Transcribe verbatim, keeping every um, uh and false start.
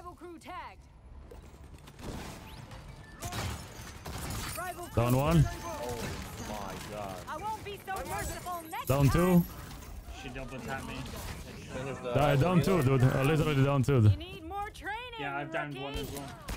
Rival crew tagged. Rival Down one. Oh my god. I won't be so merciful next Down time. two. She double tapped me. Finish the Uh, down two, dude. Uh, literally down two. You need more training. Yeah, I've downed rookie. one as well.